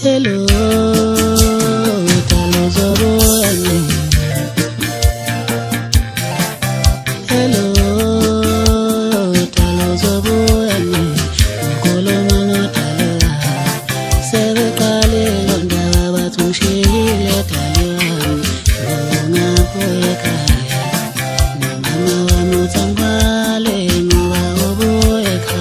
Hello, talo zoboyani. Hello, talo zoboyani. Koloma ngatala. Sebe kale londa batumshile taliwani. Ngona poeka. Mama wa mutangwale ngwa oboeka.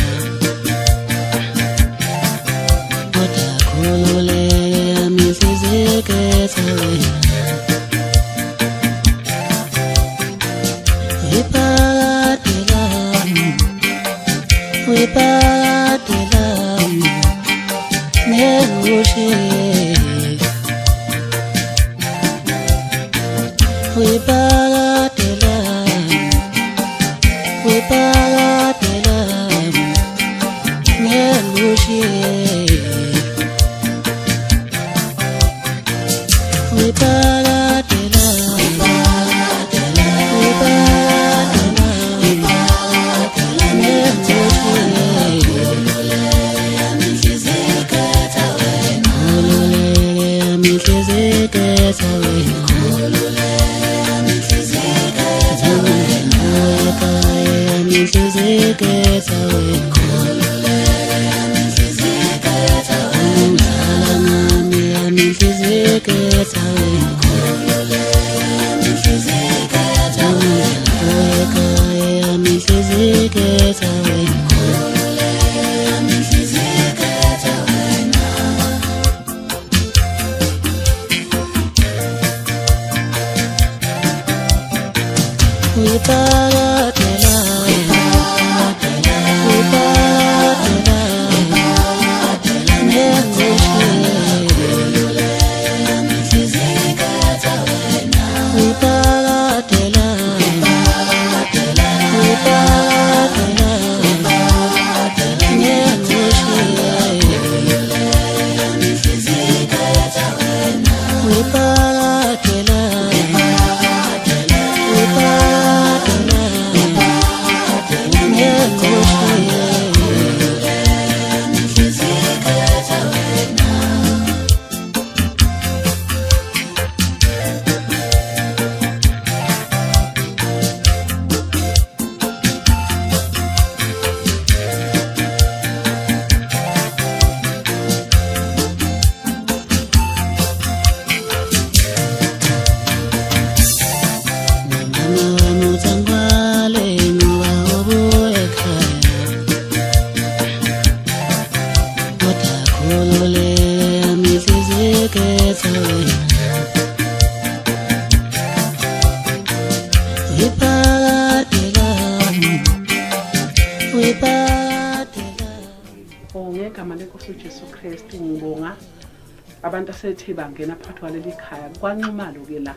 Abantu asethi bangena phakathi kwaleli khaya kwanquma lo ke la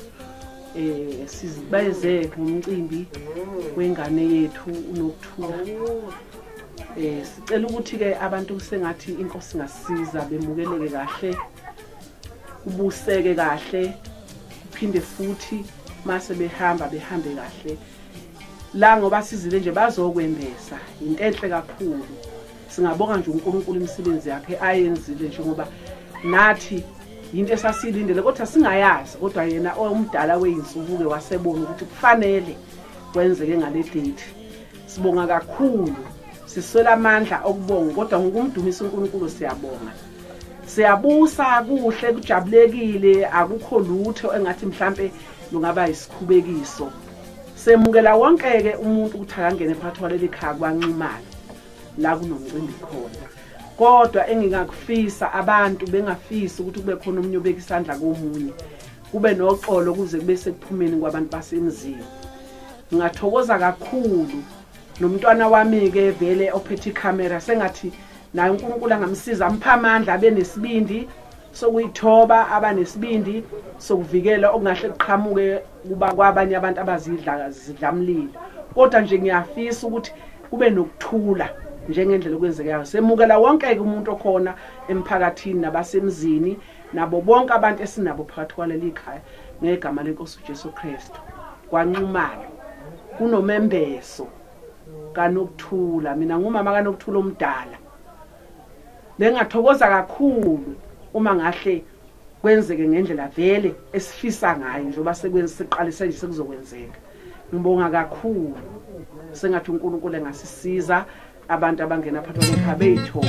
sizibayeze ngomcimbi wengane yethu uNokthula. Sicela ukuthi ke abantu kusengathi inkosi ngasiza bemukeleke kahle, ubuseke kahle, uphinde futhi mase behambe kahle la ngoba sizile nje bazokwembesa into enhle kakhulu. Singabonga nje uNkulunkulu imisebenzi yakhe ayenzile njengoba nathi into esasilindele kodwa singayazi, kodwa yena omdala weinsuku ke wasebona ukuthi kufanele kwenzeke ngale date. Sibonga kakhulu, siswela amandla okubonga kodwa ngokumdumisa uNkulunkulu siyabonga. Siyabusa kuhle kujabulekile, akukho lutho engathi mhlambe lungaba isikhubekiso. Semukela wonke ke umuntu ukuthi akangene phakathi kwaleli khaya kwanqimala la kunomcimbi khona. Kodwa engingakufisa abantu bengafisa ukuthi kube khona umunye obeka isandla komunye, kube noxolo kuze kube sekuphumeni kwabantu basemzini. Ngingathokoza kakhulu nomntwana wami ke vele ophethe icamera sengathi naye uNkulunkulu angamsiza ampha amandla abe nesibindi sokuyithoba, abanesibindi sokuvikela okungahle kuqhamuke kuba kwabanye abantu abazidlamlilo. Kodwa nje ngiyafisa ukuthi kube nokuthula njengendlela okwenzekayo. Semukela wonke umuntu okhona emphakathini nabasemzini nabo bonke abantu esinabo phakathi kwaleli khaya ngegama leNkosi uJesu Kristu. Kwanqumala kunomembeso kaNokthula, mina ngumama kaNokthula omdala. bengathokoza kakhulu uma ngahle kwenzeke ngendlela vele esifisa ngayo njoba seqalise nje sekuzokwenzeka. Ngibonga kakhulu sengathi uNkulunkulu engasisiza abantu abangena phakathi kwekhaya bethu.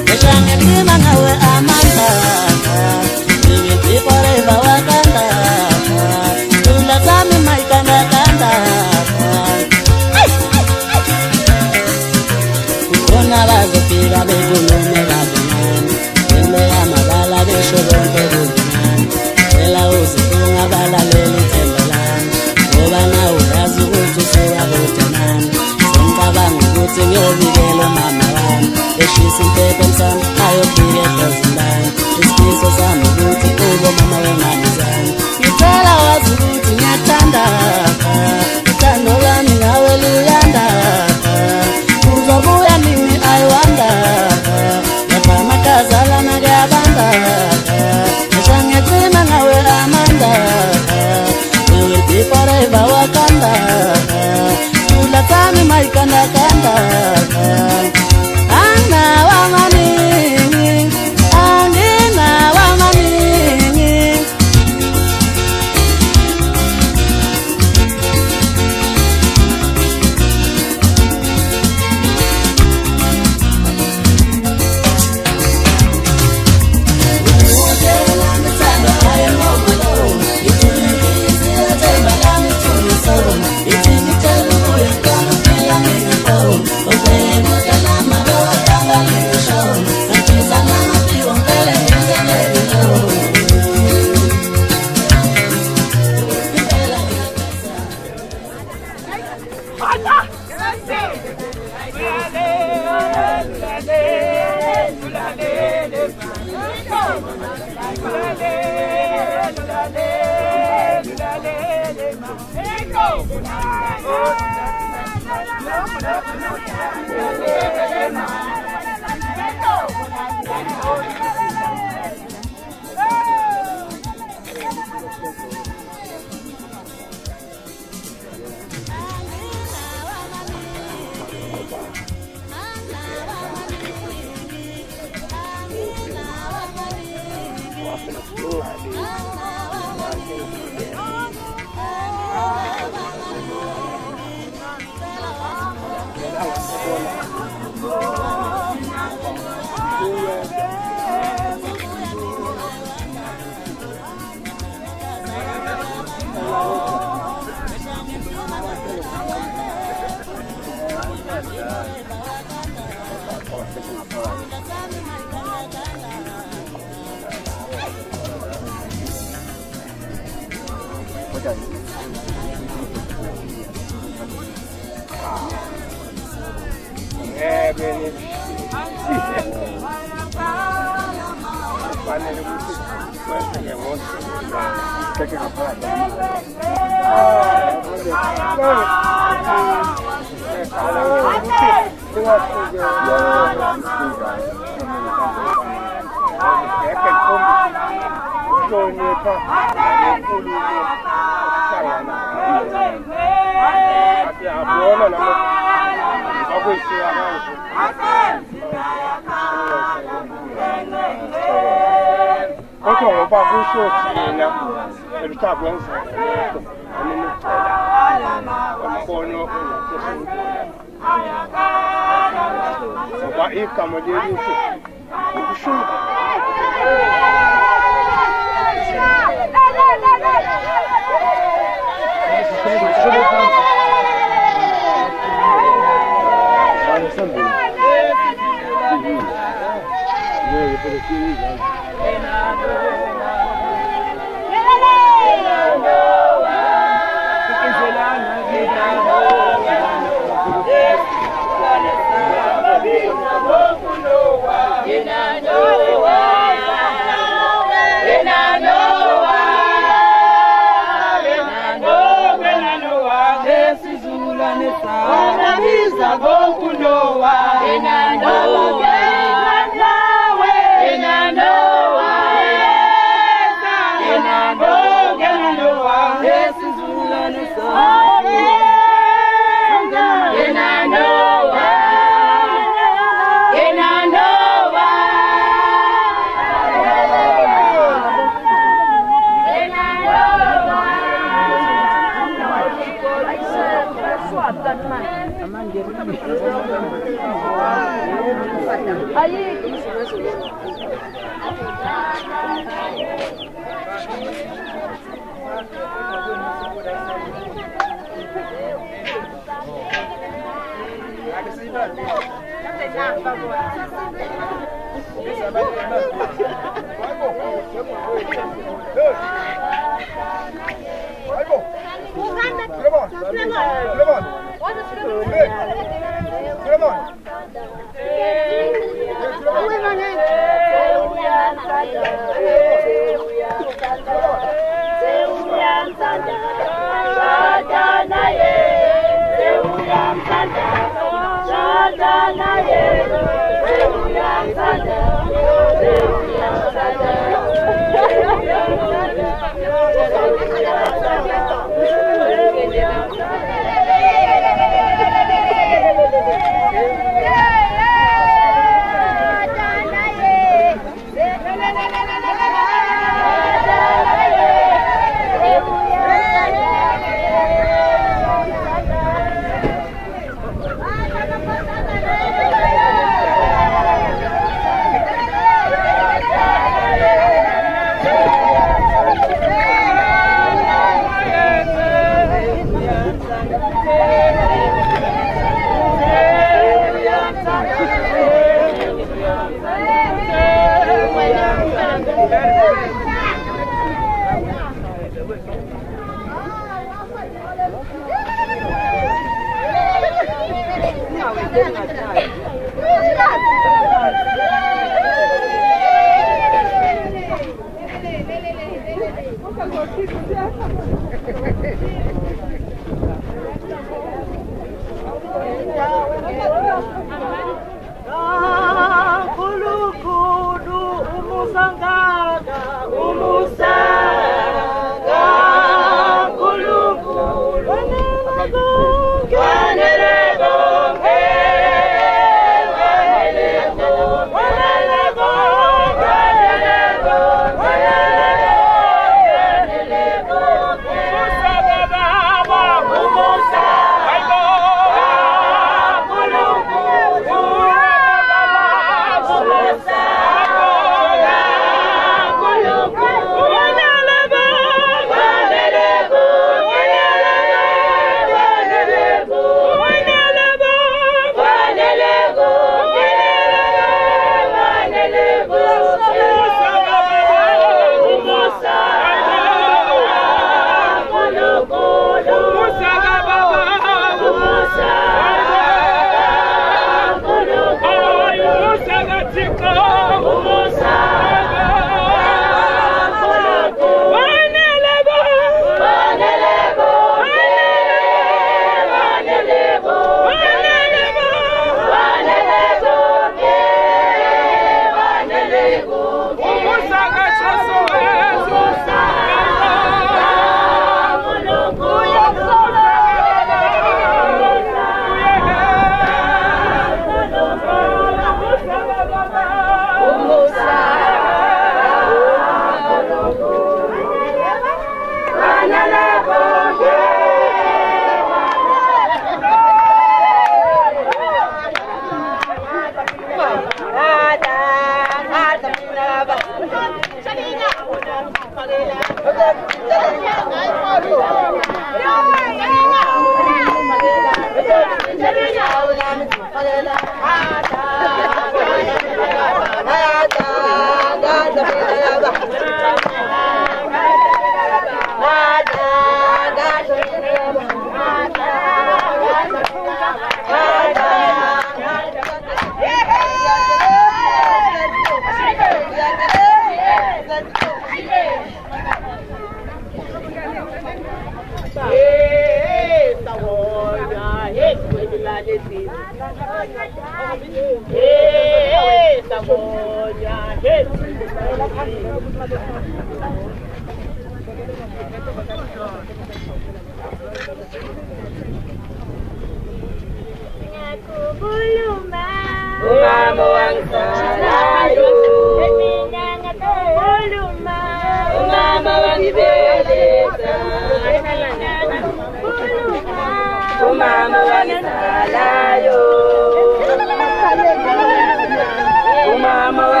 Mama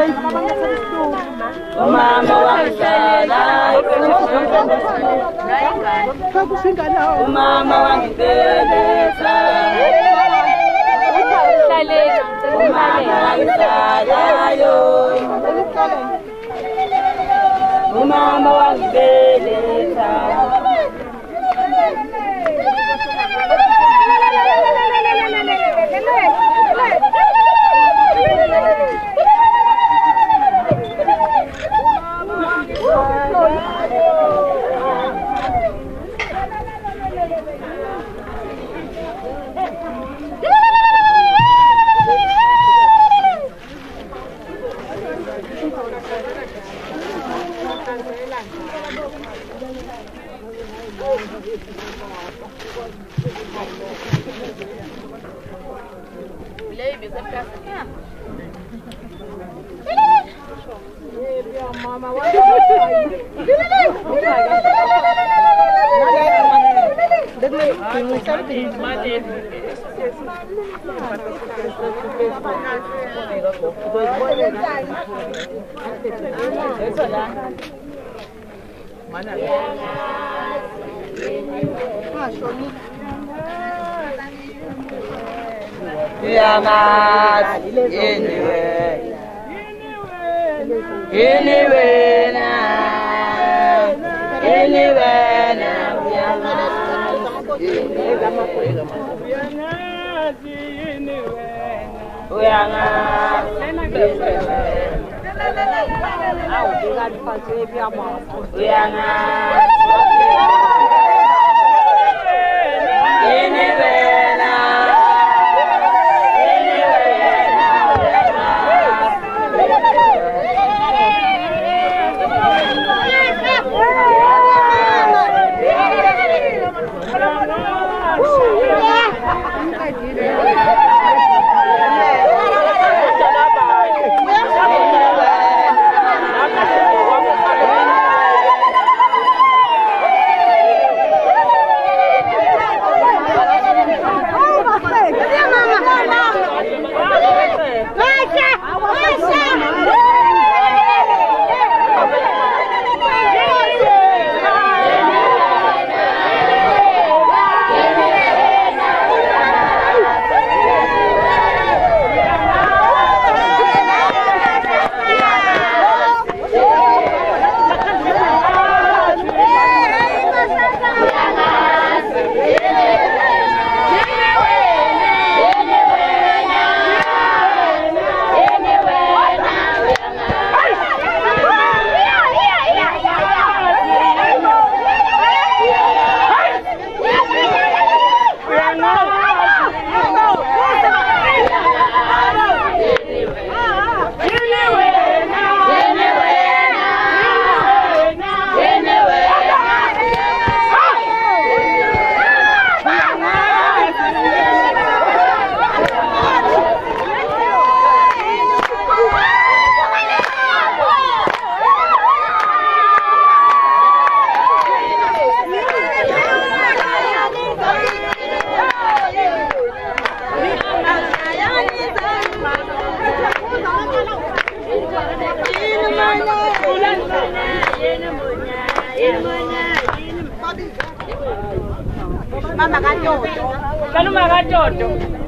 Umama wangihlala umama wangibeletha umama wangihlalayo umama wangibeletha Mama katoto. Kaluma katoto.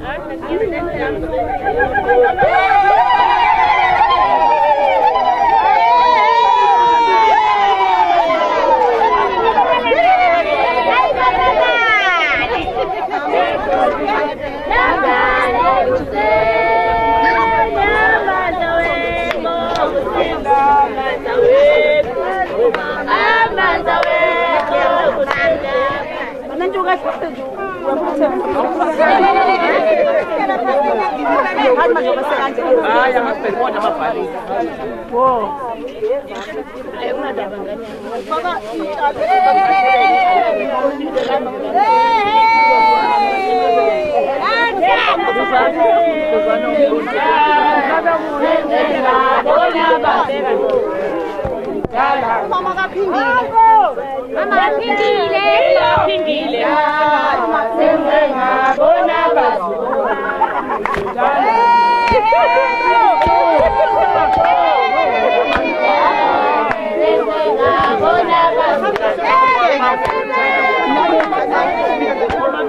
Mama kapindile. Mama phindile. Sengabona bazulu.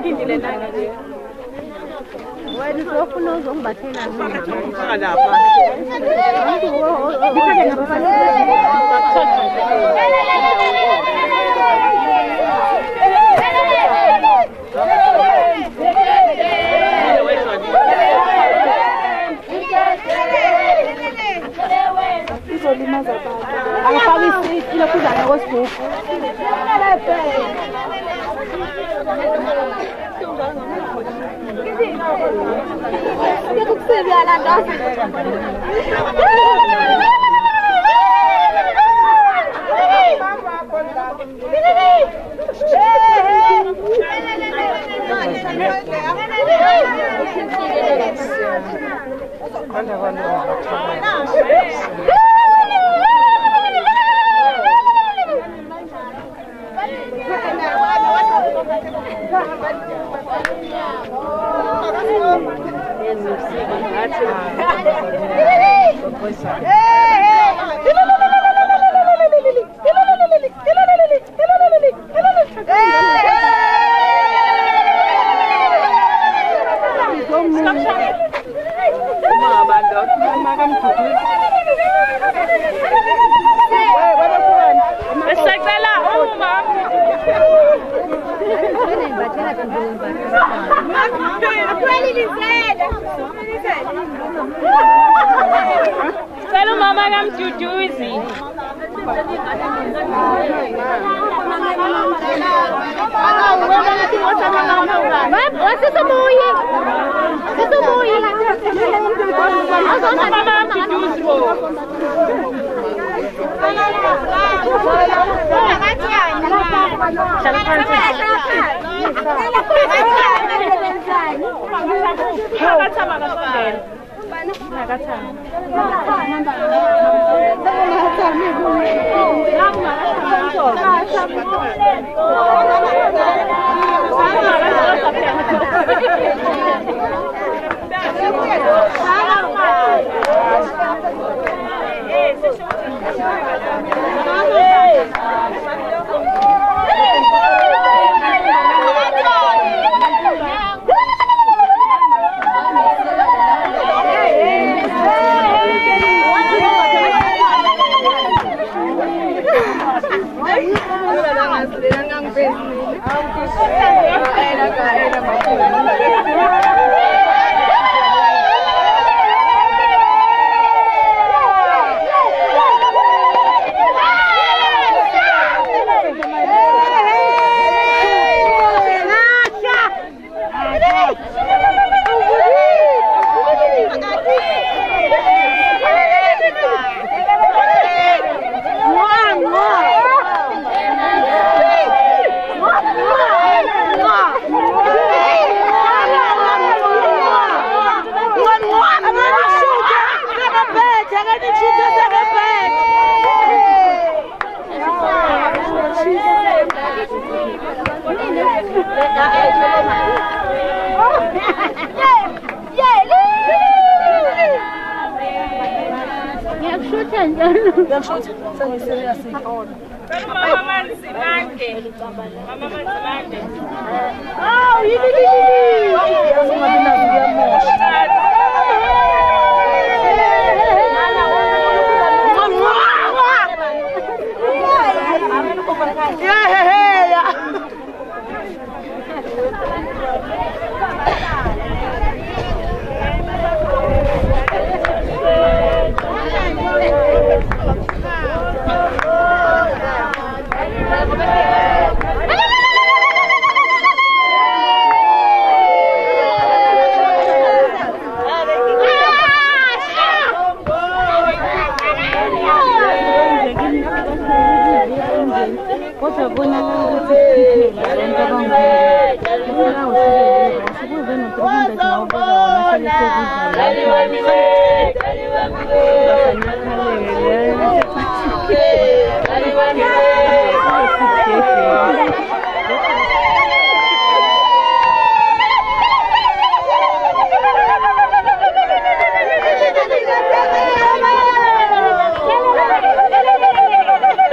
Salut mama ngam cucuzi.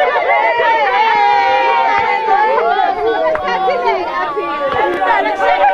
Let's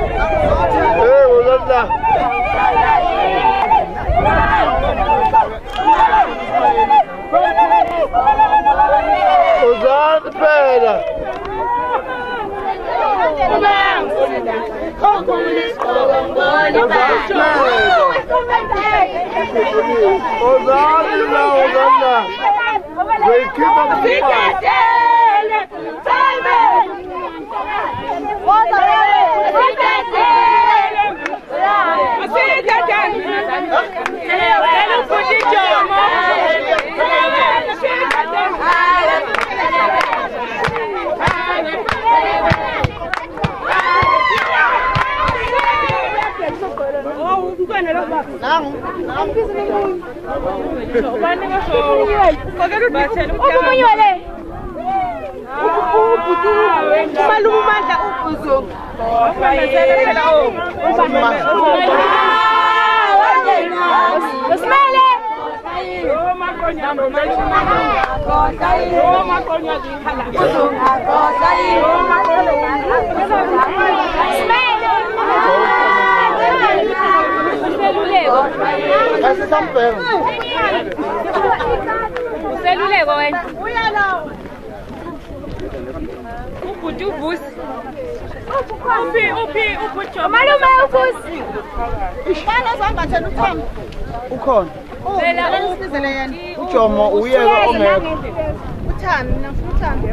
Ujomo uyeka ongekho. Uthami nafuthami.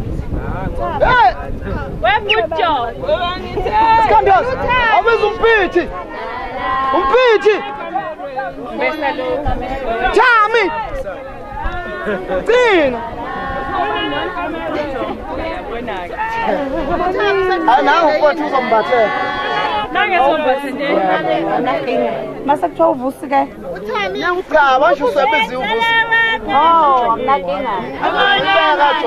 Webujo. Scandals. Abenza umphithi. Umphithi. Thami. Thina. Nawe mfowethu uzombathela. Nangesombathe nje. Masa kuthiwa uvusi ke. Uthami. Cha, basho usebenza uvusi. Oh, mnakinga. Ubeka katsho.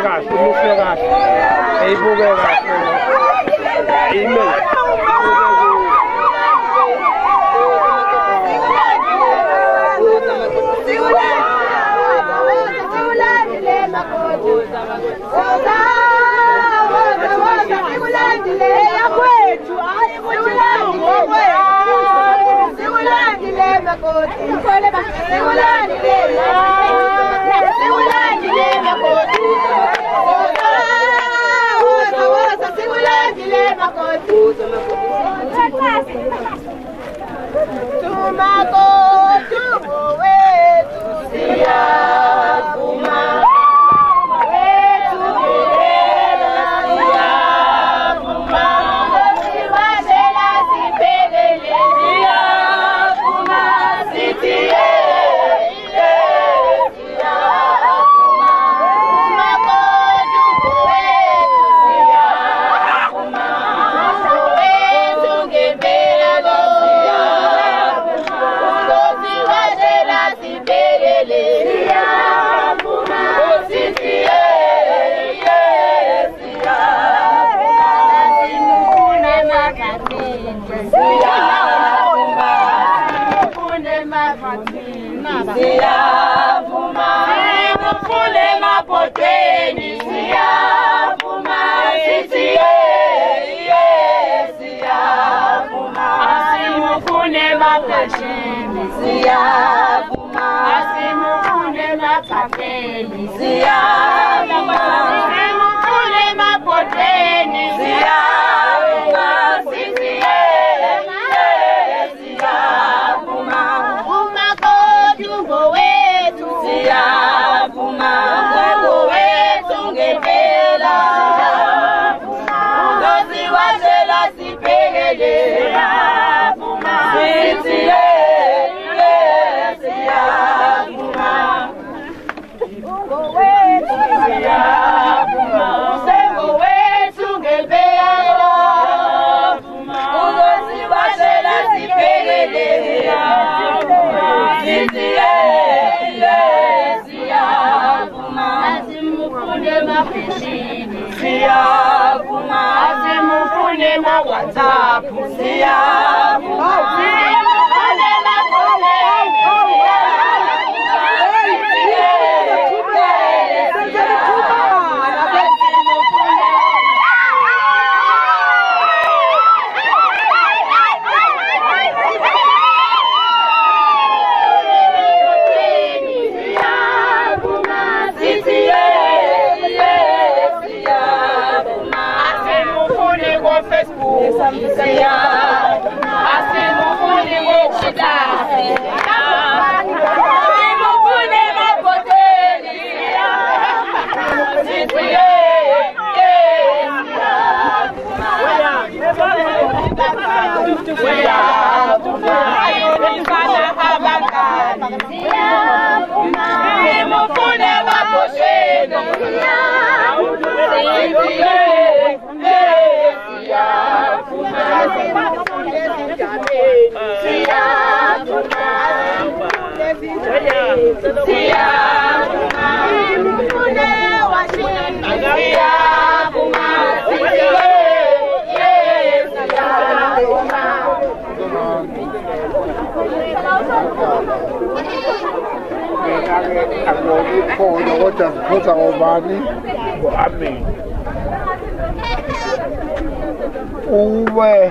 Uwe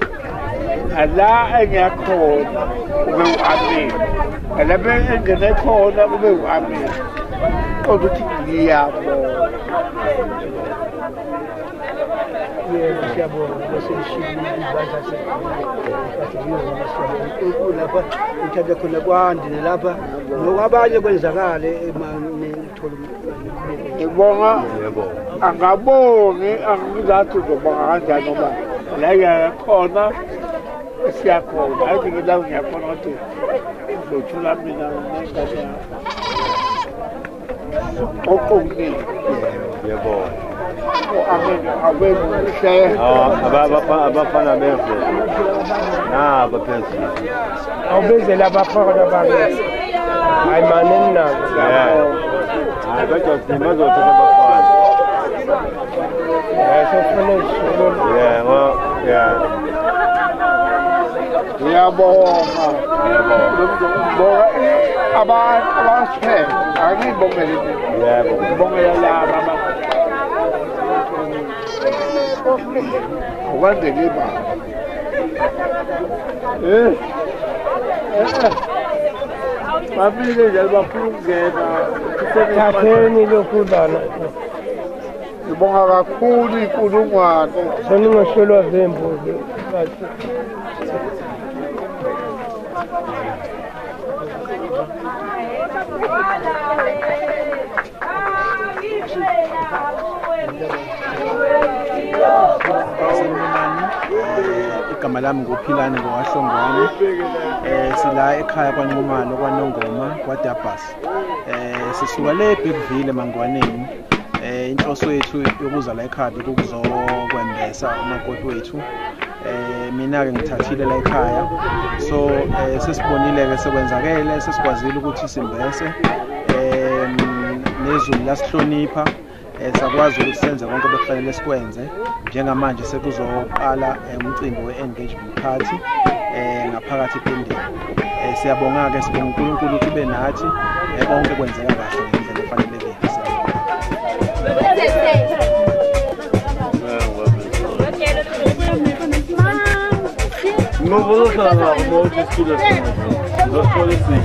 ala enya khona ube uamen ala bengene khona ube uamen ukuthi ngiyabo siyabonga baseshini ibandla sekho lapha ithatha khona kwandile lapha nokwabanye kwenzakale ngibonga angabongi angizathi ngibonga kanjani ngoba la yakhona siyakhona ayithi ngilawo ngiyakhona ukuthi ngizothula mina ngengane yami oqongile yebo abafana beze nabo phezulu awubezela abafana babe hayi maneni nabo hayi bathi bazothatha abafana Ngibonga kakhulu inkulungwane. Seningahlelwa zembuzi. Igama lami nguPhilani ngowahlongwane. Sila ekhaya kwaNxumalo kwaNongoma kwaDabhas. Sisuka le eBigville eMangwaneni. Inhloso yethu yokuza la ekhaya ukuzokwembesa umakoti wethu. Mina ke ngithathile la ekhaya. So sesibonile ke sekwenzakele sesikwazile ukuthi simbese. Nezulu lasihlonipha. Sakwazi ukuthi senze konke bekufanele sikwenze. Njengamanje sekuzoqala umcimbi we-engagement party ngaphakathi ePendeni. Siyabonga ke sibonga uNkulunkulu ukuthi ube nathi konke kwenzeka kahle ngendlela efanelekile. No puedo trabajar mucho estudios. No puedo decir.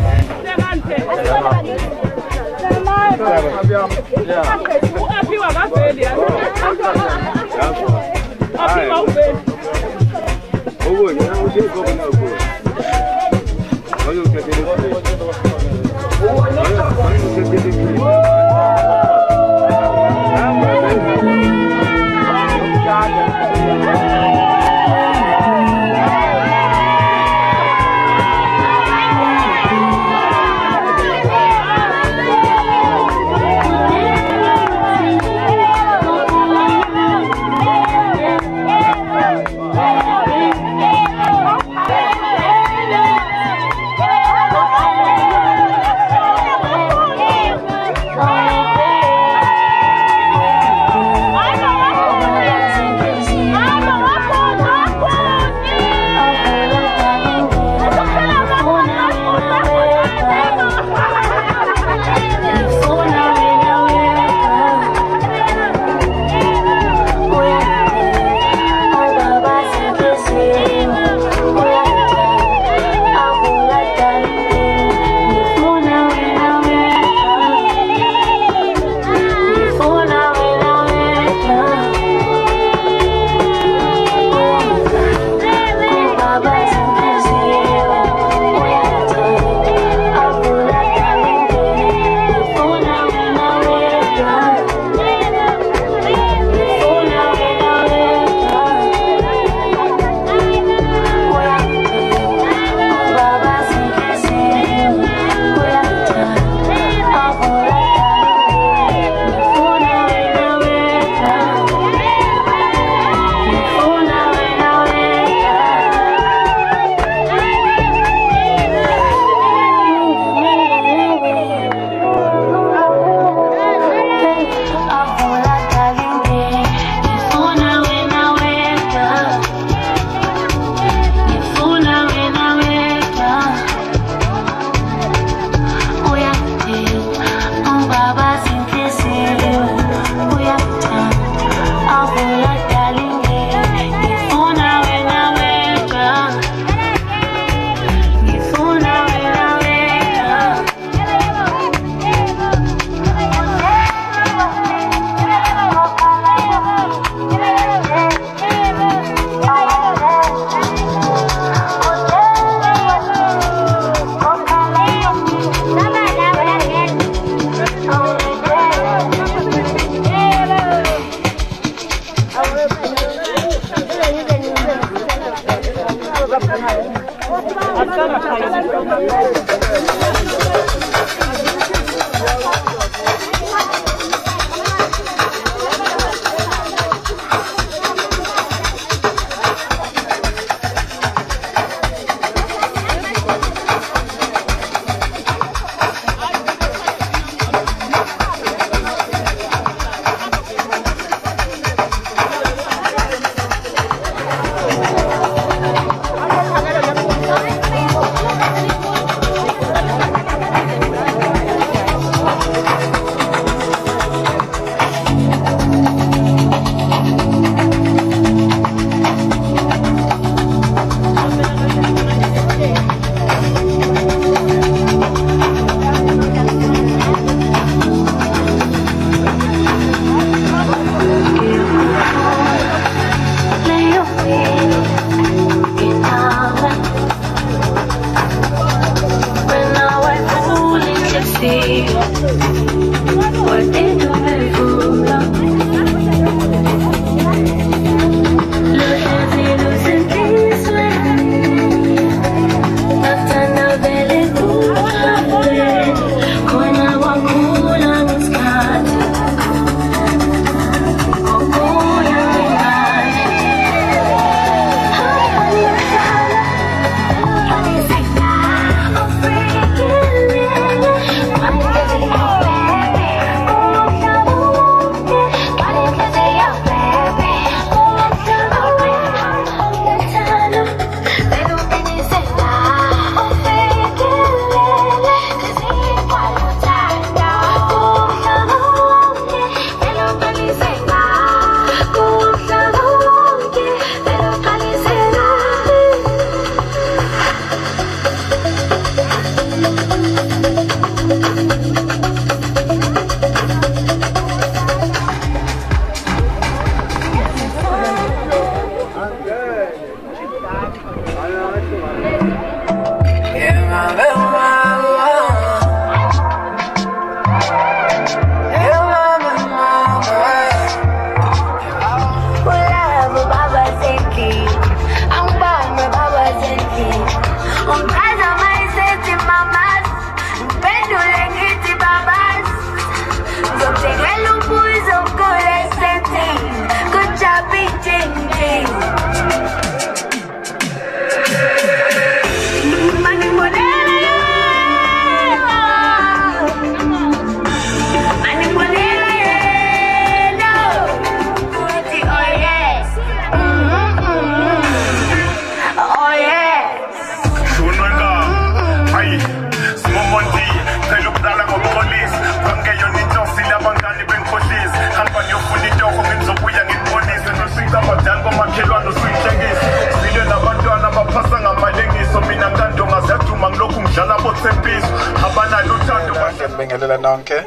Ngibingelela nonke.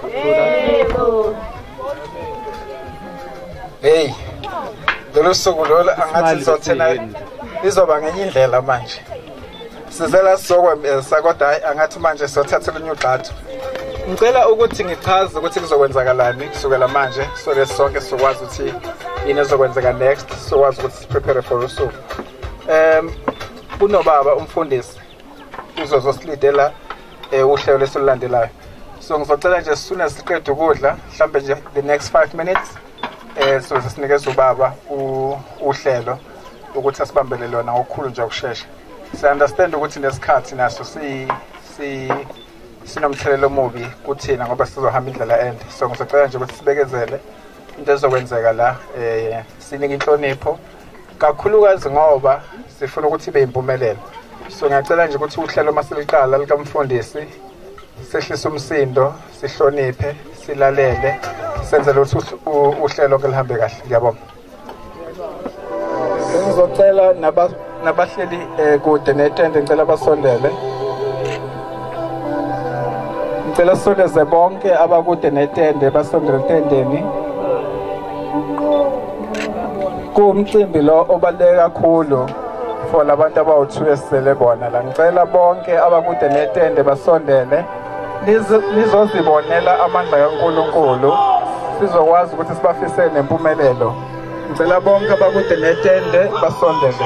Hey, lolu suku lolu angathi lizothena lizoba ngenye indlela manje. Sizela sizokwembesa kodwa hayi angathi manje sizothatha lenye ugxathu. Ngicela ukuthi ngichaze ukuthi kuzokwenzakalani kusukela manje so lesi sonke sizokwazi ukuthi yini ezokwenzeka next sizokwazi ukuthi siprepare for usuku. Kunobaba umfundisi uzozosilidela uhlelo lesilandelayo. So ngizocela nje sisune siqede ukudla mhlambe nje the next 5 minutes so sinikeza ubaba uhlelo ukuthi asibambele lona ngokukhulu nje ukusheshsha. Si understand ukuthi nesikhathi naso sinomthelelo omubi kuthina ngoba sizohamba indlela ende. So ngizocela nje ukuthi sibekezele into ezokwenzeka la sinike inhlonipho kakhulukazi ngoba sifuna ukuthi ibe impumelelo. So ngiyacela nje ukuthi uhlelo masiliqala likamfundisi sehlisa umsindo sihloniphe silalele senze ukuthi uhlelo ke lihambe kahle. Ngiyabonga. Ngizocela nabahleli kude netende ngicela basondele. Ngicela sondeze bonke abakude netende basondele etendeni. Kumcimbi lo obaluleke kakhulu for labantu abawu2 esele bona la. Ngicela bonke abakude netende basondele nizozibonela amandla kaNkulunkulu sizokwazi ukuthi sibafisele nempumelelo. Ngicela bonke abakude netende basondele.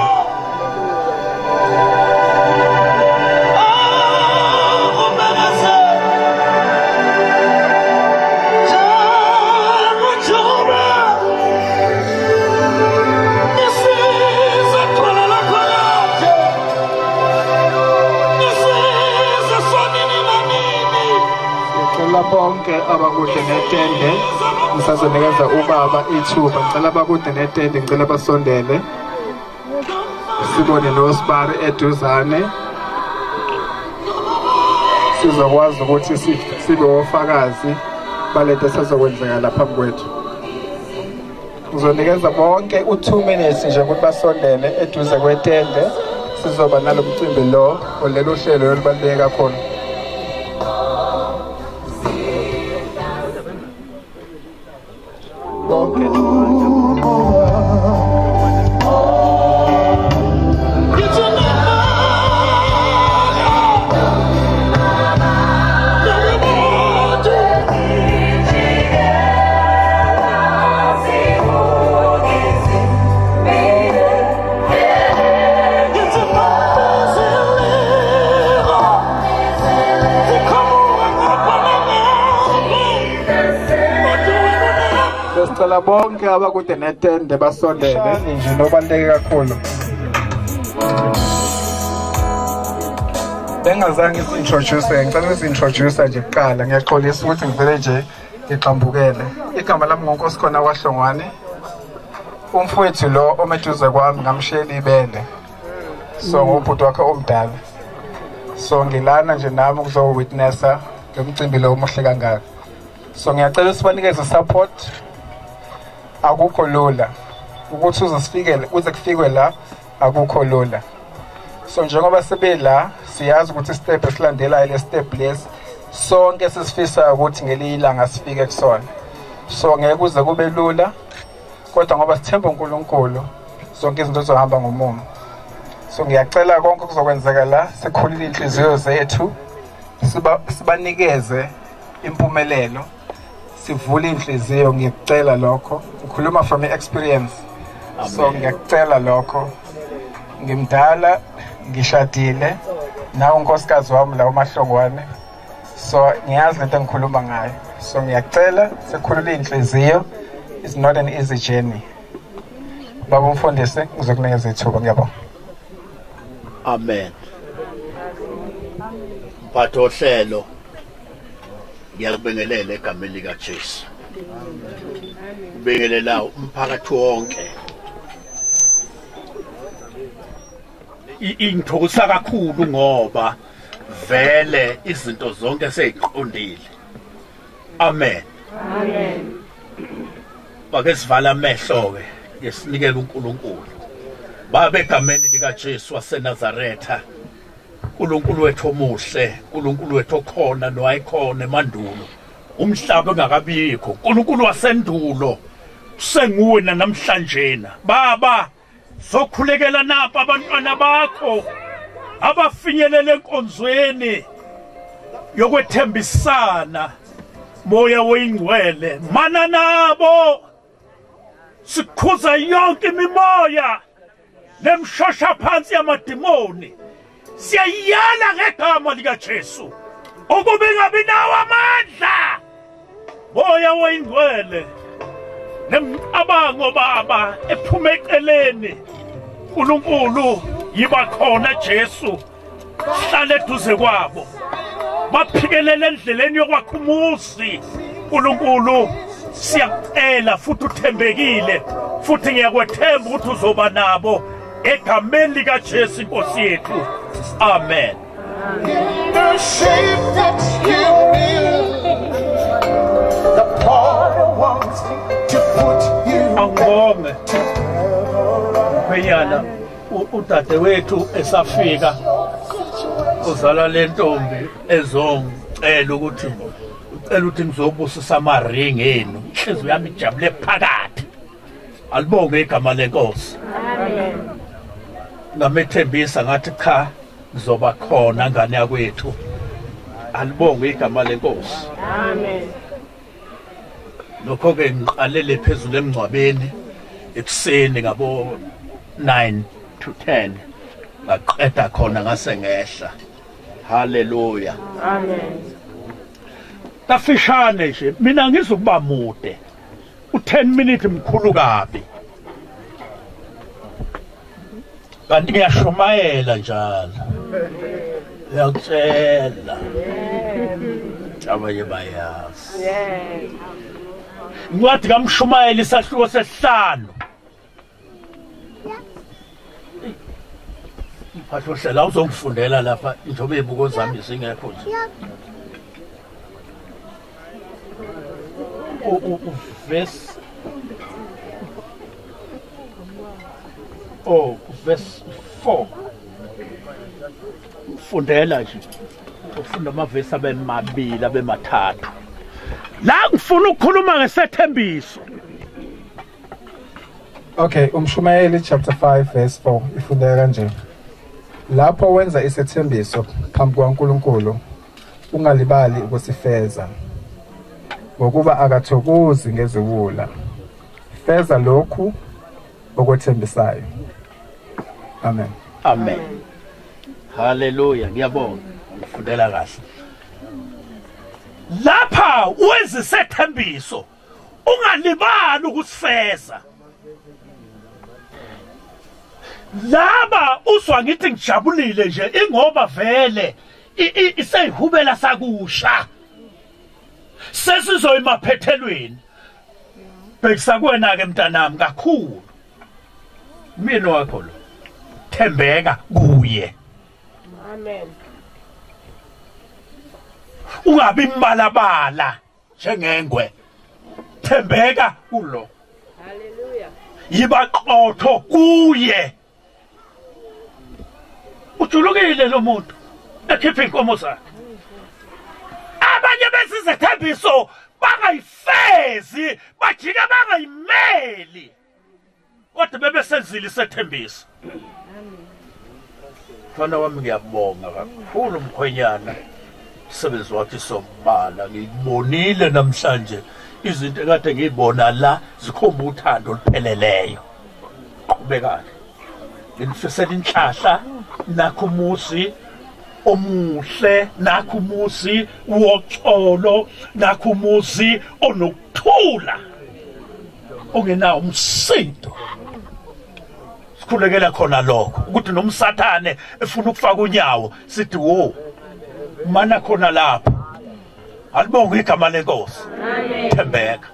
Bonke abakude netende ngisazonikeza ubaba ithuba. Ngicela abakude netende ngicela basondele sibone noSibari eduzane sizokwazi ukuthi sibe ofakazi balento esizokwenzeka lapha kwethu. Ngizonikeza bonke u2 minutes nje ukuthi basondele eduze kwetende sizoba nalomcimbi lo olelo hlelo olubaluleke kakhulu. Sicela bonke abakude netende basondele nje nobaluleke kakhulu. Bengazange ngisintroduce ngicela ngisintroduce nje kuqala ngiyaxolisa ukuthi ngivele nje ngiqambukele. Igama lami ngoNkosikhona kwaHlongwane. Umfowethu lo omeduze kwami ngamshela ibele. So ngubhuti wakhe omdala. So ngilana nje nami ukuzo witnessa lomcimbi lo omuhle kangaka. So ngiyacela sibanikeze support. Akukho lula ukuthi uze kufikwe la akukho lula. So njengoba sebela siyazi ukuthi step esilandelayo le step lesi sonke sisifisa ukuthi ngelilanga sifike kusona. So ngeke kuze kube lula kodwa ngoba sithemba uNkulunkulu zonke izinto zizohamba ngomumo. So ngiyacela konke okuzokwenzeka la sikhulile inhliziyo zethu sibanikeze impumelelo sivule inhliziyo ngiyacela lokho ngikhuluma from experience. So ngiyacela lokho ngimdala ngishadile na unkosikazi wami la uMahlongwane. So ngiyazi lento engikhuluma ngayo. So ngiyacela sikhulile inhliziyo. It's not an easy journey. Baba umfundisi ngizokunikeza ithuba ngiyabonga. Amen. Mphatho hlelo ngiyakubingelela egameni lika Jesu. Ubingelela umphakathi wonke. Ingithokoza kakhulu ngoba vele izinto zonke seziqondile. Amen. Amen. Bake sivala amehlo ke ngesinikela uNkulunkulu. Baba egameni lika Jesu waseNazaretha. uNkulunkulu wethu omuhle, uNkulunkulu wethu okhona nowayikhona emandulo. Umhlaba ongakabikho, uNkulunkulu wasendulo. Senguwe namhlanje na. Baba, sokhulekela napha abantwana bakho abafinyelele enkonzweni yokwethembisana. Moya oyingcwele, mana nabo. Sikhuza yonke imimoya nemshosha phansi yamadimoni. Siyayala ngegama lika Jesu ukube ngabi nawo amandla. Moya oyingcwele nemicabango baba ephume eceleni. uNkulunkulu yiba khona Jesu hlale eduze kwabo. Baphikelele endleleni yokwakha umuzi. uNkulunkulu siyacela futhi uthembekile futhi ngiyakwethemba ukuthi uzoba nabo egameni lika Jesu inkosi yethu. Amen. The shape that you build, the potter wants to put you Angibonge Pheyana udade wethu esafika uzala lentombi ezongicela ukuthi ngizobusisa amaring enu. Inhliziyo yami ijabule phakathi. Alibonge igama lenkosi. Amen. Ngamethembisa ngathi cha ngizoba khona ngane yakwethu. Alibonge igama lenkosi. Amen. Lokho ke ngiqalele phezulu emngcwabeni ekuseni ngabo 9 to 10 ngaqeda khona ngase ngehla. Hallelujah. Amen. Tafishane nje mina ngizokuba mude. U10 minutes mkhulu kabi. Kanti ngiyashumayela njalo. Ngiyacela. Abaye bayazi. Ngwathi kamshumayela isahluko sesihlanu. Mphatho hlela uzongifundela lapha njobe ibuko zami singekho nje. Verse 4. Fundela nje. Ufunda amavesi abemabili abemathathu. La ngifuna ukukhuluma ngesethembiso. Okay, Umshumayeli chapter 5 verse 4 ifundeka kanje. Lapho wenza isethembiso phambi kwaNkulunkulu ungalibali ukusifeza. Ngokuba akathokozi ngeziwula. Feza lokhu okwethembisayo. Amen. Amen. Hallelujah. Ngiyabonga. Ngifundela kahle. Lapha wenza isethembiso ungalibali ukusifeza. Laba uswa ngithi ngijabulile nje ingoba vele iseyihubela sakusha. Sesizo emaphethelweni. Bhekisa kuwena ke mntanami kakhulu. Mina wakho lo. Thembeka kuye. Amen. Ungabi imbalabala njengengwe. Thembeka kulo. Hallelujah. Yiba qotho kuye. Ujulukile lo muntu ekhipha inkomo zakhe. Abanye besizethembiso bangayifezi bajike bangayimeli. Kodwa bebesenzile isethembiso. Mfana wami ngiyabonga kakhulu Mkhwenyana. Umsebenzi wakhe sombala ngibonile namhlanje izinto ekade ngibona la zikhomba uthando olupheleleyo. Qhubekani. Nginifisela inhlahla nakho umusi omuhle, nakho umusi woxolo, nakho umusi onokuthula. Ongenawo umsindo. Sikhulekela khona lokho ukuthi nomsathane efuna ukufaka unyawo sithi wo mana khona lapha. Alibonga igama lenkosi. Amen. Thembeka.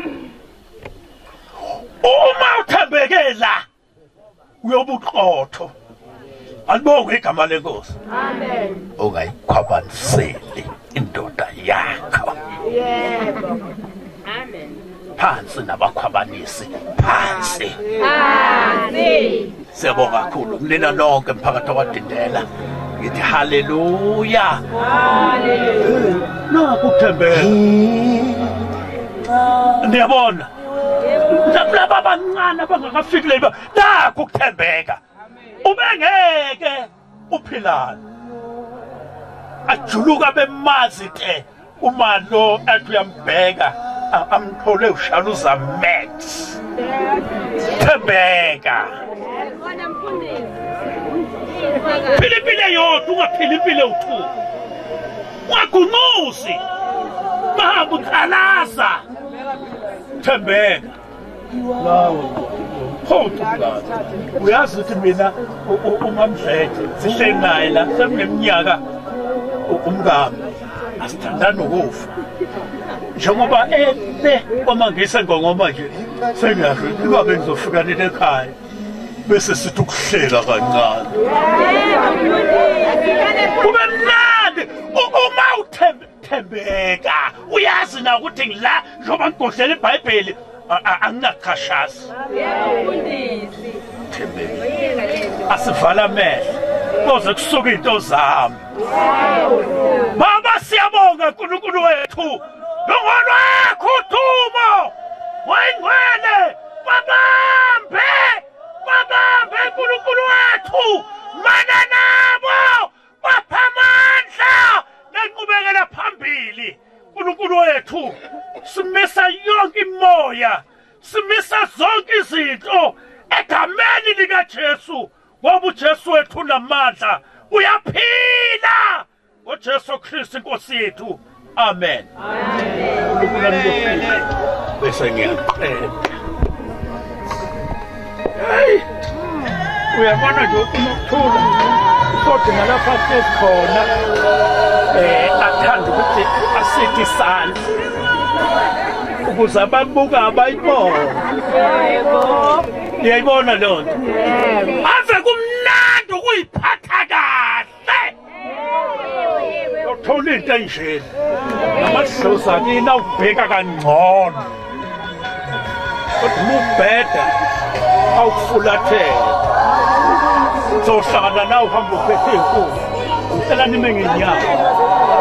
Uma uthembeke la uyobuqotho. Alibonga igama lenkosi. Amen. Ungayikhwabaniseli indoda yakho. Yebo. Amen. Phansi nabakhwabanisi phansi. Phansi. Siyabonga kakhulu kunina nonke emphakathi wadindela. Ngithi haleluya. Haleluya. Nakho ukuthembeka. Ndiyabona. Laba abancane abangakafiki leba nakho ukuthembeka. Ubengeke uphilana. Ajuluka bemazi ke uma lo athi uyambheka amthole ushaluza Max. Thembeka. Philipile yodwa ungaphilipile uthu. Wagunusi. Mahamba ukhalaza. Thembeka. Lawo. Phothukazi. Uyazi ukuthi mina umamdlete sihle naye la semneminyaka umngami. Asithandana ukufa. Njengoba uma ngisengongoma nje sengazi ingabe ngizofika nini ekhaya bese sithi ukuhlela kancane. Kube mnandi uma uthembeka uyazi na ukuthi ngila njoba ngigodlela iBhayibheli anginaqhashasi. Thembeka. Asivala amehlo koze kusuka into zami. Baba siyabonga uNkulunkulu wethu. Longolo wakho uThumo. Wayingwele. Babambe uNkulunkulu wethu. Mana nabo. Bapha amandla. Nenqubekela phambili. uNkulunkulu wethu. Simisa yonke imoya. Simisa zonke izinto egameni lika Jesu. Ngoba uJesu wethu unamandla. Uyaphila. uJesu Kristu Nkosi yethu. Amen. Amen. Bese ngiyaqeda. Hey. Uyabona nje ukuthula. Kodwa nalapha sesikhona athanda ukuthi asithi isandla. Ukuze ababuka abayibona. Yebo. Uyayibona lo nto? Yebo. Ave kumnandi ukuyiphatha kahle. Uthola into enjeni. Amadlozi akina ubheka kangcono. Kodwa ubheda awufulathela. Zohlangana nawe uhamba uphethe inkulu. Ucela nime ngenyawo.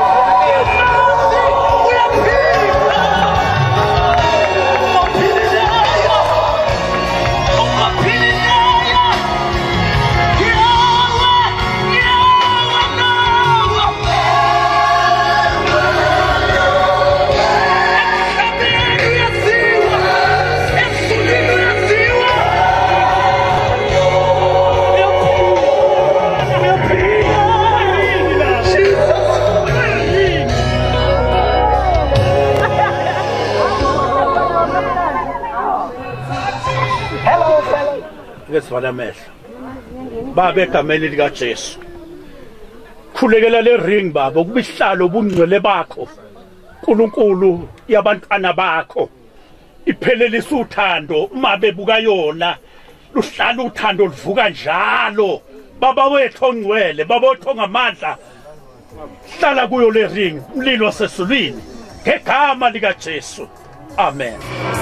Ngesifana amehlo baba egameni lika Jesu khulekela le ring baba ukubihlalo ubungcwele bakho uNkulunkulu yabantwana bakho iphelelisa uthando uma bebuka yona luhlala uthando luvuka njalo baba wethu ongcwele baba wethu ongamandla hlala kuyo le ring umlilo wasesulwini ngegama lika Jesu amen.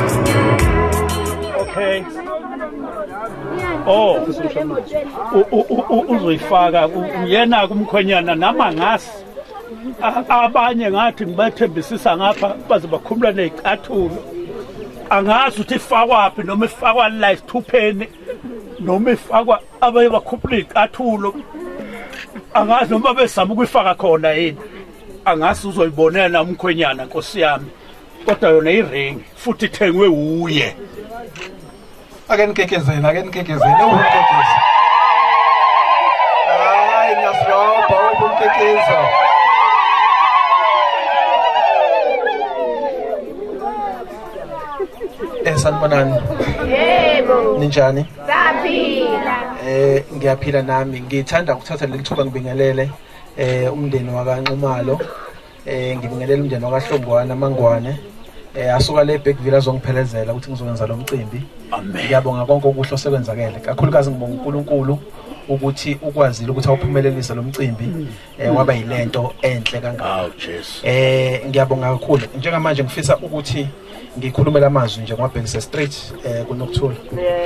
Okay. Oh, uzoyifaka uyena kumkhwenyana nama ngasi abanye ngathi ngibathembisisa ngapha baze bakhumula nezicathulo angazi ukuthi ifakwaphi noma ifakwa la isithupheni noma ifakwa abaye bakhuphula izicathulo angazi noma bezama ukuyifaka khona yini angazi uzoyibonela umkhwenyana Nkosi yami kodwa yona iring futhi ithengwe uye ake nikekezela unkekeza hayi ngiyasibopha unkekeza sanibonani yebo ninjani saphila ngiyaphila nami ngithanda ukuthatha leli thuba ngibingelele umndeni wakanxumalo ngibingelela umndeni wakaHlongwane Mangwane asuka le Bergville azongiphelezela ukuthi ngizokwenza lo mcimbi ngiyabonga konke okuhle osekwenzakele kakhulukazi ngibonga uNkulunkulu ukuthi ukwazile ukuthi awuphumelelise lo mcimbi waba yilento enhle kangaka ngiyabonga kakhulu njengamanje ngifisa ukuthi ngikhulumela amazwi nje ngwabhekise straight kuNokuthula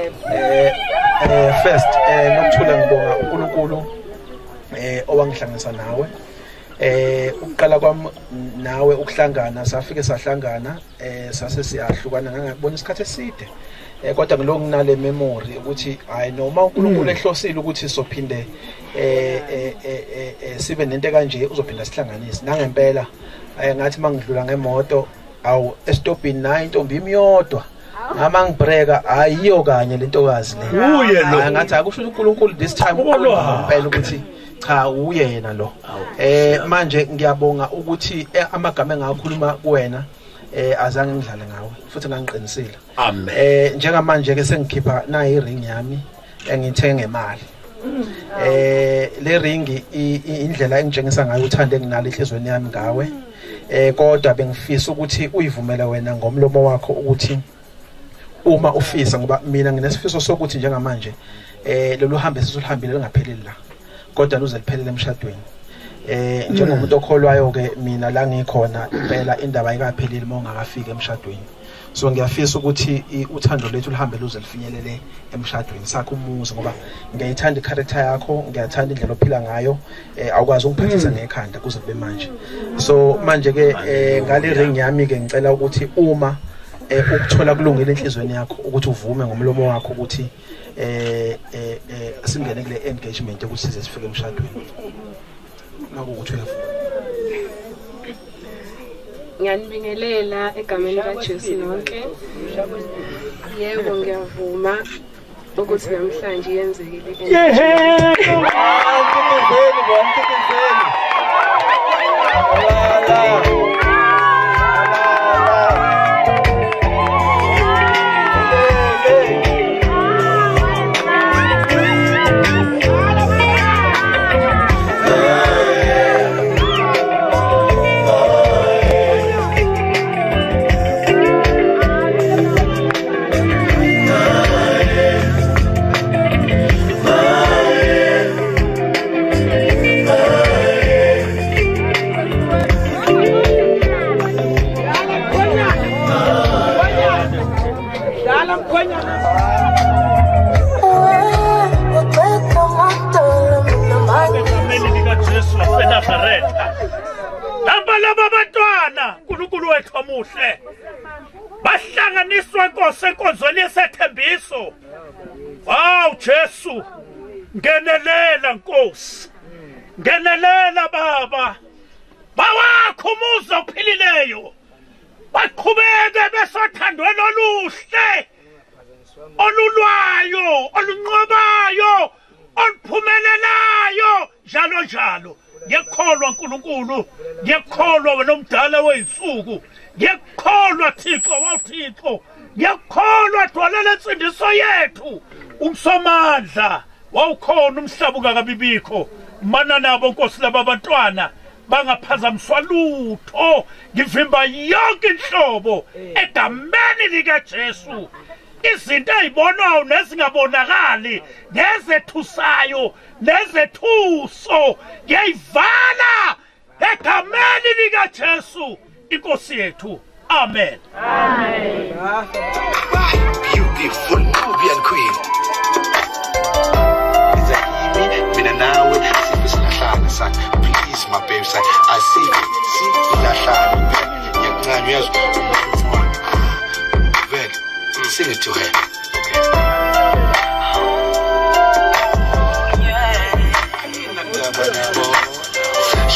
first Nokuthula ngibonga uNkulunkulu owangihlanganisa nawe ukuqala kwami nawe ukuhlangana safike sahlangana sase siyahlukana ngangabona isikhathi eside kodwa ngiloko nginale memory ukuthi hayi noma uNkulunkulu ehlosile ukuthi sophinde sibe nento kanje uzophinda sihlanganise nangempela ngathi mangidlula ngemoto awu estopini nayo intombi imiyodwa ngama ngibreka ayiyo kanye lentokazi le uye lo ngathi akusho uNkulunkulu this time ngempela ukuthi cha uye yena lo manje ngiyabonga ukuthi amagama engakhuluma kuwena azange ngidlale ngawe futhi ngangiqinisile amen njengamanje ke sengikhipha na iring yami engithenga ngemali le ring indlela engitshengisa ngayo uthando enginalo enhlizweni yami ngawe kodwa bengifisa ukuthi uyivumele wena ngomlomo wakho ukuthi uma ufisa ngoba mina nginesifiso sokuthi njengamanje lolu hambe sisuhambile lengapheleli la kodwa luze liphelele emshadweni njengomuntu okholwayo ke mina la ngikhona impela indaba ayikapheleli mongakafika emshadweni so ngiyafisa ukuthi uthando lethu lihambe luze lifinyelele emshadweni sakho umuzi ngoba ngiyayithanda icharacter yakho ngiyathanda indlela ophila ngayo awukwazi ukuphathisa ngekhanda kuze kube manje so manje ke ngale ring yami ke ngicela ukuthi uma ukuthola kulungile enhlizweni yakho ukuthi uvume ngomlomo wakho ukuthi singene kule engagement ukuthi size sifike emshadweni nakuthi ngiyanibingelela egameni kaJesu nonke yebo ngiyavuma ukuthi namhlanje yenzekile uNkulunkulu wethu omuhle bahlanganiswa Nkosi enkonzweni yesethembiso wow Jesu ngenelela Nkosi ngenelela Baba bawakho umuzi ophilileyo baqhubeke besothandweni oluhle olulwayo olunqobayo oluphumelelayo njalo njalo ngiyakholwa uNkulunkulu ngiyakholwa wena omdala weinsuku ngiyakholwa Thixo wawuthixo ngiyakholwa dwalela insindiso yethu umsomandla wawukhona umhlaba ungakabibikho mana nabo Nkosi laba bantwana bangaphazamiswa lutho ngivimba yonke inhlobo egameni lika Jesu izinto ezibonwayo nezingabonakali nezethusayo nezethuso ngiyivala egameni lika Jesu inkosi yethu amen amen beautiful Nubian queen izayimi mina nawe sifisahlala sakhe please my baby say I see ilahlala ngiyancane uyazwa vele sing it to her yeah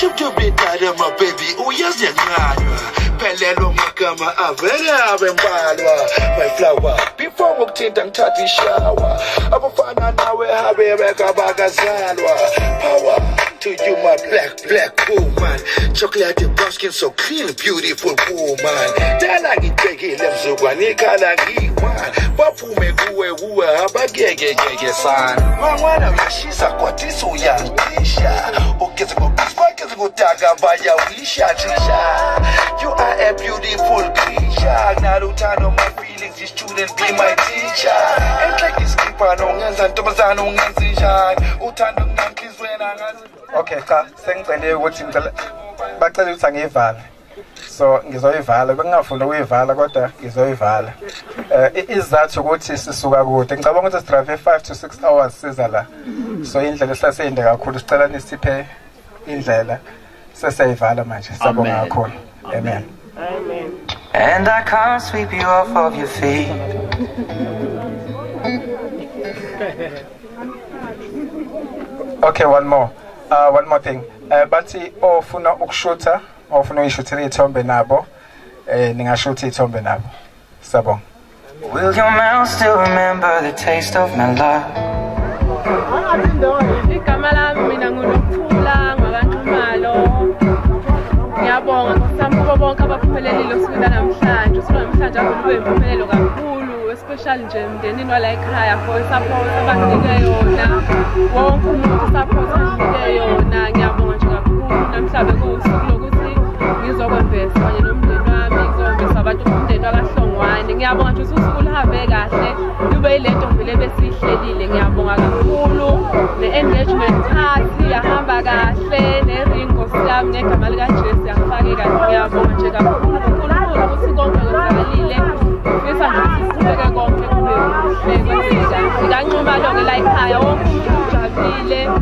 Ship to be dada my baby uyazi nganywa Pelelo magama avela abembalwa My flower before ngokuthinta ngithatha ishower Abafana nawe habe bekabakazalwa Power to you my black woman Chocolate brown skin so clean beautiful woman Dala ngibhekile mzukwane ikhala ngiyiwani Baphume kuwe abagege sana Mangwana uyashisa kwatisa uyangisha Ugeze ngokuzifakeze kudaka bayawisha trisha You are a beautiful creature Naluthando my feelings this student be my teacher And like this keeper nongenza ntombazana ungenza njani Uthando nginamhlizweni angazi Okay cha sengicele ukuthi bacela ukuthi angiyivala so ngizoyivala bengingafuna ukuyivala kodwa ngizoyivala izathu ukuthi sisuka kude ngicabanga ukuthi sidrive 5 to 6 hours siza la so indlela esaseyinde kakhulu sicela nisiphe indlela seseyivala manje sabonga kakhulu amen And I can't sweep you off of your feet Okay one more thing bathi ofuna ukushuta ofuna uyishuthela ithombe nabo ningashutha ithombe nabo sabonga Will your mouth still remember the taste of my love Igama lami mina nguNokuthula ngwakanxumalo Ngiyabonga kusambuko bonke abaphumelelile kusukela namhlanje namhlanje akube impumelelo kakhulu especially nje emndenini wala ekhaya for support abanginike yona wonke umuntu support anginike yona ngiyabonga nje kakhulu namhlanje kusuku lokuthi ngizokwembesa kanye nomndeni wami ngizokwembesa abantu bomndeni wakaHlongwane ngiyabonga nje usuku luhambe kahle kube ilento vele besihlelile ngiyabonga kakhulu ne-engagement party yahamba kahle neringo siyami negama likaJesu yangifake kahle ngiyabonga nje kakhulu ukuthi konke kwenzakalile ngifisa nje siqhubeke konke kube kuhle kwenzeke kahle kanxumalo-ke la ekhaya wonke umuntu ujabulile